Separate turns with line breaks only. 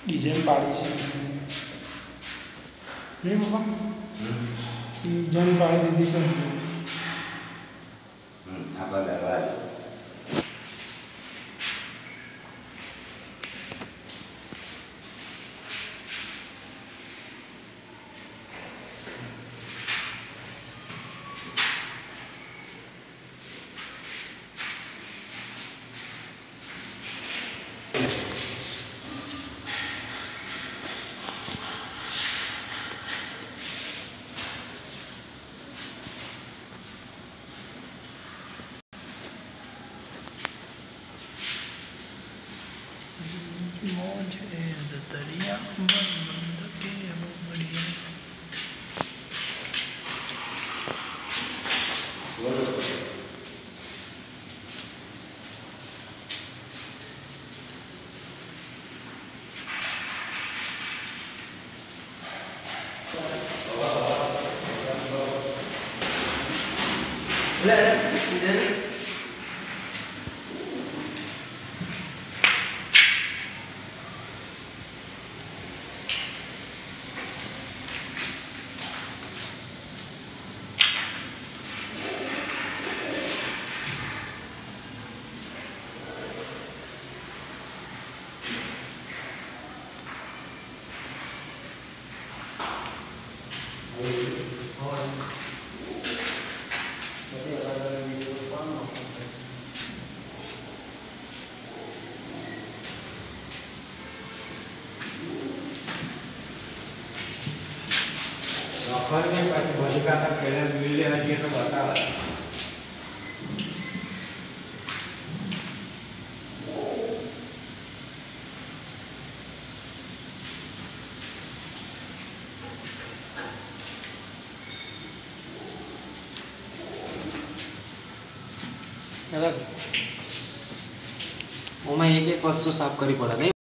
Design पाड़ी से नहीं बाबा डिजाइन पाड़ी दीदी से
apa lewat
मौज है दरिया बंद के बढ़िया
नौकर में भूमिका का खेल मिले हर तो बता
ओमा एक एक वस्तु साफ करी पड़ा नहीं।